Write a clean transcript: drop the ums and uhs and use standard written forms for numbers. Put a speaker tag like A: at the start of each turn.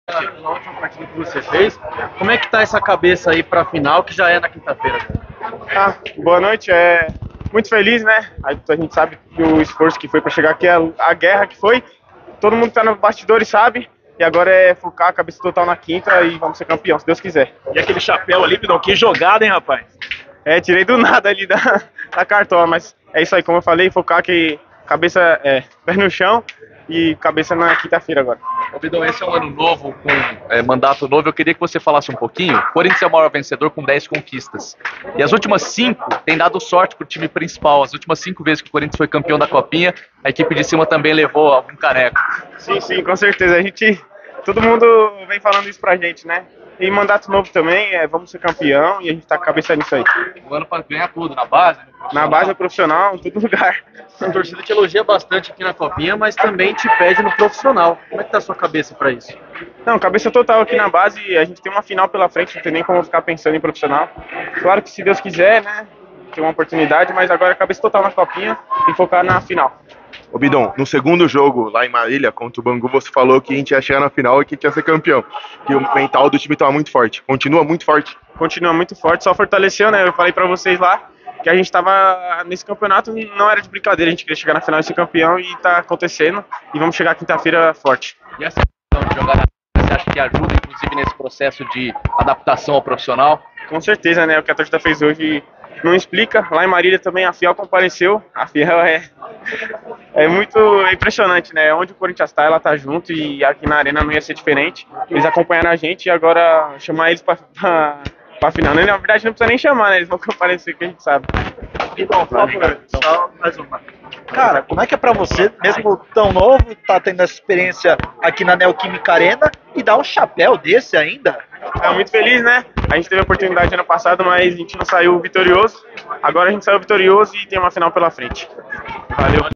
A: Na última partida que você fez, como é que tá essa cabeça aí pra final, que já é na quinta-feira?
B: Boa noite, muito feliz, né? A gente sabe que o esforço que foi para chegar aqui, a guerra que foi, todo mundo que tá nos bastidores sabe, e agora é focar a cabeça total na quinta e vamos ser campeão, se Deus quiser.
C: E aquele chapéu ali, Pidão, que jogada, hein, rapaz?
B: Tirei do nada ali da cartola, mas é isso aí, como eu falei, focar que cabeça, pé no chão e cabeça na quinta-feira agora.
D: Ô Bidão, esse é um ano novo, com mandato novo. Eu queria que você falasse um pouquinho. O Corinthians é o maior vencedor com 10 conquistas. E as últimas 5 tem dado sorte pro time principal. As últimas 5 vezes que o Corinthians foi campeão da Copinha, a equipe de cima também levou algum caneco.
B: Sim, com certeza. Todo mundo vem falando isso pra gente, né? E mandato novo também, vamos ser campeão e a gente tá com a cabeça nisso aí.
D: O ano para ganhar tudo, na base?
B: Na base, profissional, em todo lugar.
A: A torcida te elogia bastante aqui na Copinha, mas também te pede no profissional. Como é que tá a sua cabeça pra isso?
B: Não, cabeça total aqui na base, a gente tem uma final pela frente, não tem nem como ficar pensando em profissional. Claro que se Deus quiser, né, tem uma oportunidade, mas agora cabeça total na Copinha e focar na final.
E: Ô Bidão, no segundo jogo lá em Marília contra o Bangu, você falou que a gente ia chegar na final e que ia ser campeão. Que o mental do time estava muito forte. Continua muito forte?
B: Continua muito forte, só fortaleceu, né? Eu falei pra vocês lá que a gente tava nesse campeonato, não era de brincadeira, a gente queria chegar na final e ser campeão e tá acontecendo. E vamos chegar quinta-feira forte.
D: E essa questão de jogar na você acha que ajuda, inclusive, nesse processo de adaptação ao profissional?
B: Com certeza, né? O que a torcida fez hoje não explica. Lá em Marília também a Fiel compareceu. A Fiel é muito impressionante, né? Onde o Corinthians tá, ela tá junto e aqui na Arena não ia ser diferente. Eles acompanharam a gente e agora chamar eles pra final. Na verdade não precisa nem chamar, né? Eles vão comparecer, que a gente sabe.
C: Bidão, por favor, só mais uma.
F: Cara, como é que é pra você, mesmo tão novo, tá tendo essa experiência aqui na Neoquímica Arena e dar um chapéu desse ainda?
B: Muito feliz, né? A gente teve a oportunidade ano passado, mas a gente não saiu vitorioso. Agora a gente saiu vitorioso e tem uma final pela frente. Valeu.